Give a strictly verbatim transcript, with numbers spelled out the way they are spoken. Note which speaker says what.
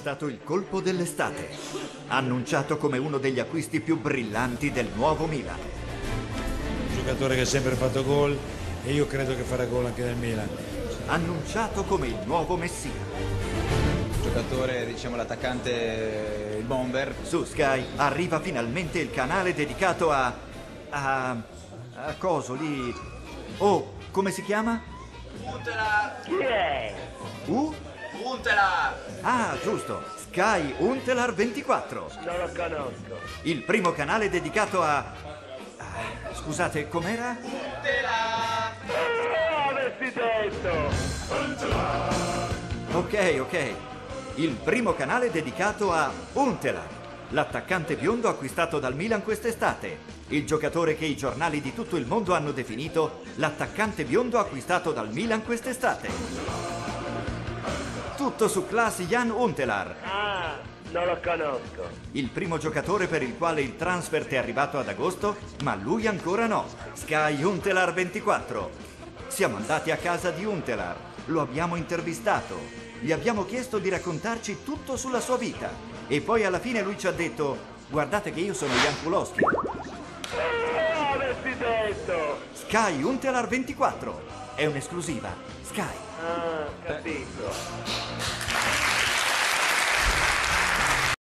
Speaker 1: stato il colpo dell'estate, annunciato come uno degli acquisti più brillanti del nuovo Milan.
Speaker 2: Un giocatore che ha sempre fatto gol e io credo che farà gol anche nel Milan.
Speaker 1: Annunciato come il nuovo Messia.
Speaker 3: Giocatore, diciamo, l'attaccante, il bomber.
Speaker 1: Su Sky arriva finalmente il canale dedicato a... a... a coso lì... Oh, come si chiama?
Speaker 4: Untelar! Chi è?
Speaker 1: U?
Speaker 4: Untelar!
Speaker 1: Ah, giusto, Sky Untelar ventiquattro.
Speaker 4: Non lo conosco.
Speaker 1: Il primo canale dedicato a... ah, scusate, com'era?
Speaker 4: Untelar! Oh, avessi detto!
Speaker 1: Ok, ok. Il primo canale dedicato a Untelar, l'attaccante biondo acquistato dal Milan quest'estate. Il giocatore che i giornali di tutto il mondo hanno definito l'attaccante biondo acquistato dal Milan quest'estate. Tutto su Klas Jan Untelar.
Speaker 4: Ah, non lo conosco.
Speaker 1: Il primo giocatore per il quale il transfert è arrivato ad agosto, ma lui ancora no. Sky Untelar ventiquattro. Siamo andati a casa di Untelar, lo abbiamo intervistato, gli abbiamo chiesto di raccontarci tutto sulla sua vita e poi alla fine lui ci ha detto: guardate che io sono Jan Kulowski.
Speaker 4: Oh, avessi detto!
Speaker 1: Sky Untelar ventiquattro. È un'esclusiva. Sky.
Speaker 4: Ah, capito.